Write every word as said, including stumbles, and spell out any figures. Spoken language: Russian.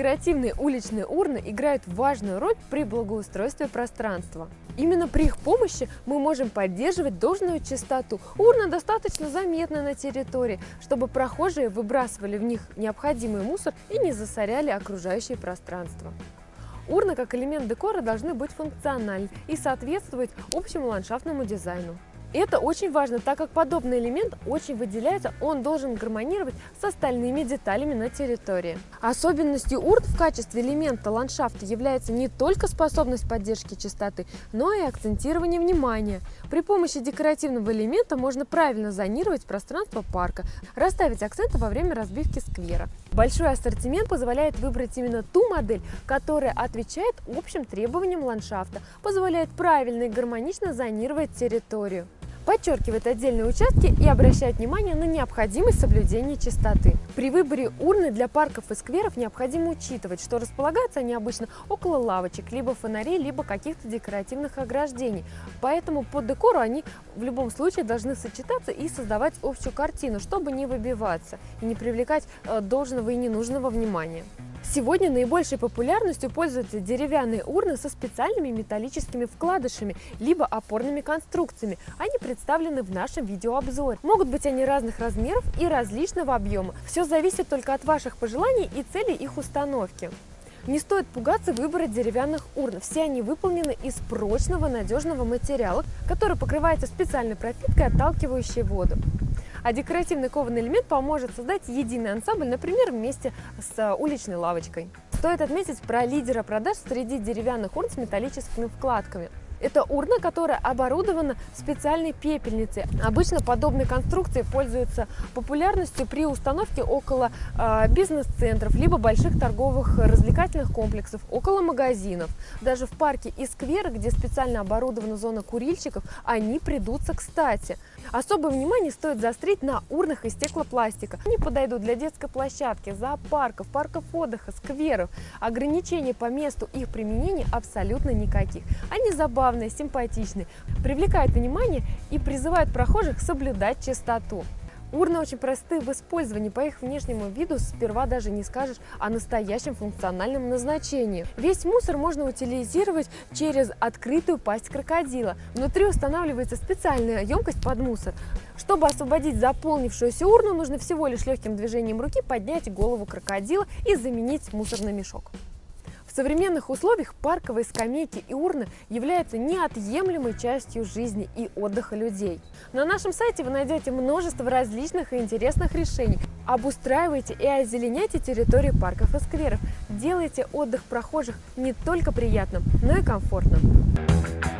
Декоративные уличные урны играют важную роль при благоустройстве пространства. Именно при их помощи мы можем поддерживать должную чистоту. Урны достаточно заметны на территории, чтобы прохожие выбрасывали в них необходимый мусор и не засоряли окружающее пространство. Урны как элемент декора должны быть функциональны и соответствовать общему ландшафтному дизайну. Это очень важно, так как подобный элемент очень выделяется, он должен гармонировать с остальными деталями на территории. Особенностью урн в качестве элемента ландшафта является не только способность поддержки чистоты, но и акцентирование внимания. При помощи декоративного элемента можно правильно зонировать пространство парка, расставить акценты во время разбивки сквера. Большой ассортимент позволяет выбрать именно ту модель, которая отвечает общим требованиям ландшафта, позволяет правильно и гармонично зонировать территорию, подчеркивает отдельные участки и обращает внимание на необходимость соблюдения чистоты. При выборе урны для парков и скверов необходимо учитывать, что располагаются они обычно около лавочек, либо фонарей, либо каких-то декоративных ограждений. Поэтому по декору они в любом случае должны сочетаться и создавать общую картину, чтобы не выбиваться и не привлекать должного и ненужного внимания. Сегодня наибольшей популярностью пользуются деревянные урны со специальными металлическими вкладышами, либо опорными конструкциями. Они представлены в нашем видеообзоре. Могут быть они разных размеров и различного объема. Все зависит только от ваших пожеланий и целей их установки. Не стоит пугаться выбора деревянных урн. Все они выполнены из прочного, надежного материала, который покрывается специальной пропиткой, отталкивающей воду. А декоративный кованый элемент поможет создать единый ансамбль, например, вместе с уличной лавочкой. Стоит отметить про лидера продаж среди деревянных урн с металлическими вкладками. Это урна, которая оборудована специальной пепельницей. Обычно подобные конструкции пользуются популярностью при установке около э, бизнес-центров, либо больших торговых развлекательных комплексов, около магазинов. Даже в парке и скверы, где специально оборудована зона курильщиков, они придутся кстати. Особое внимание стоит заострить на урнах из стеклопластика. Они подойдут для детской площадки, зоопарков, парков отдыха, скверов. Ограничений по месту их применения абсолютно никаких. Они забавные, симпатичные, привлекают внимание и призывают прохожих соблюдать чистоту. Урны очень просты в использовании, по их внешнему виду сперва даже не скажешь о настоящем функциональном назначении. Весь мусор можно утилизировать через открытую пасть крокодила. Внутри устанавливается специальная емкость под мусор. Чтобы освободить заполнившуюся урну, нужно всего лишь легким движением руки поднять голову крокодила и заменить мусорный мешок. В современных условиях парковые скамейки и урны являются неотъемлемой частью жизни и отдыха людей. На нашем сайте вы найдете множество различных и интересных решений. Обустраивайте и озеленяйте территории парков и скверов. Делайте отдых прохожих не только приятным, но и комфортным.